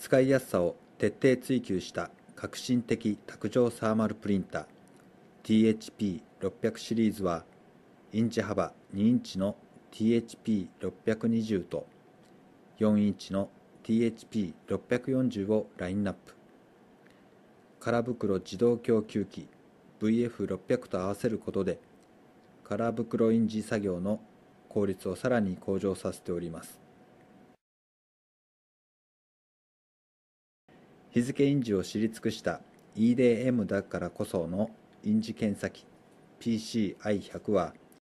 使いやすさを徹底追求した革新的卓上サーマルプリンター THP600 シリーズは、インチ幅2インチの THP620 と4インチの THP640 をラインナップ。空袋自動供給機 VF600 と合わせることで、空袋印字作業の効率をさらに向上させております。日付印字を知り尽くした EDM だからこその印字検査機 PCI100 は、